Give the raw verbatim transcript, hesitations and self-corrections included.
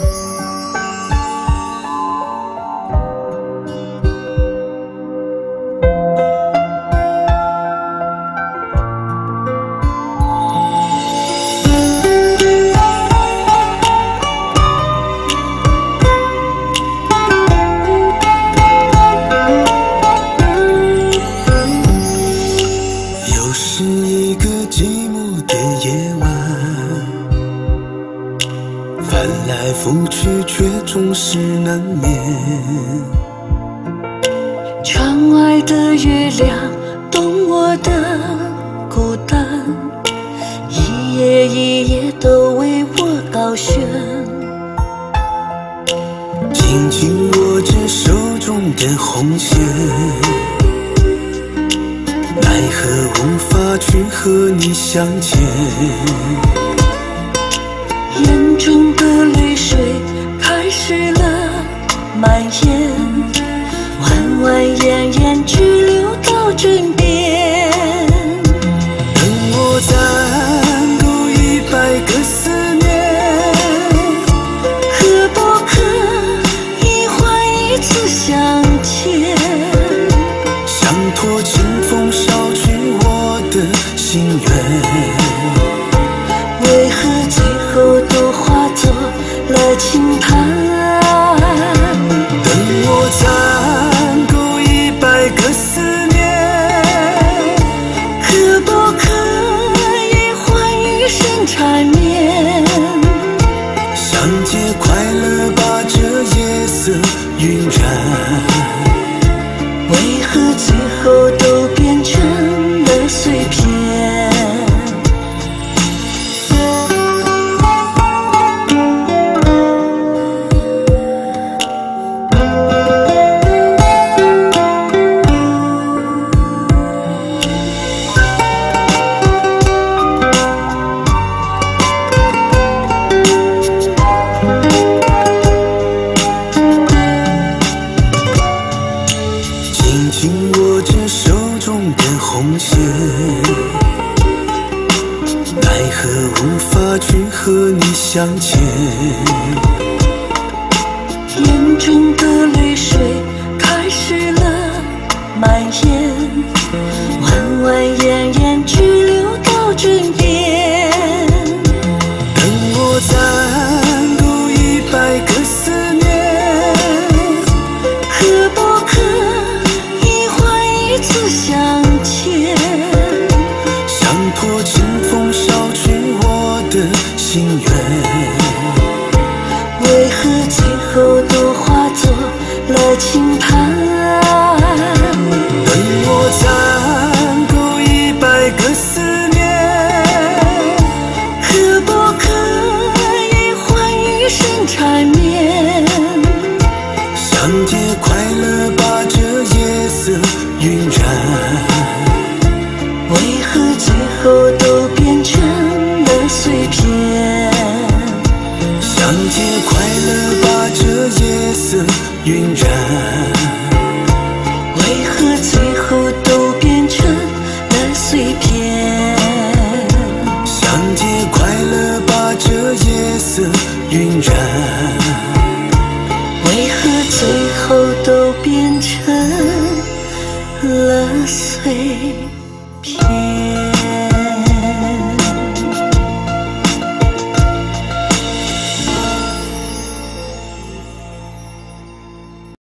拂去却总是难眠。 窗外的月亮懂我的孤单，一页一页都为我高悬。 紧紧握着手中的红线，奈何无法去和你相见。 眼中的泪水开始了蔓延，弯弯延延直流到枕边。 等我攒够一百个思念， 可不可以换一次相见？ 想托清风捎去我的心愿， 为何最后都化作了轻叹？ 等我攒够一百个思念， 可不可以换余生缠绵？ 相见快乐把这夜色晕染， 为何最后都变成了碎片？ 紧握着手中的红线，奈何无法去和你相见。 眼中的泪水开始了蔓延，弯弯延延直流到枕边。 等我攒够一百个思念， 可不可以换一次相见？ 想托清风捎去我的心愿， 为何最后都化作了轻叹？ 等我攒够一百个思念， 可不可以换余生缠绵？ 相见快乐把这夜色晕染， 为何最后都变成了碎片？ 相见快乐把这夜色晕染， 为何最后都变成了碎片？ 相见快乐把这夜色晕染。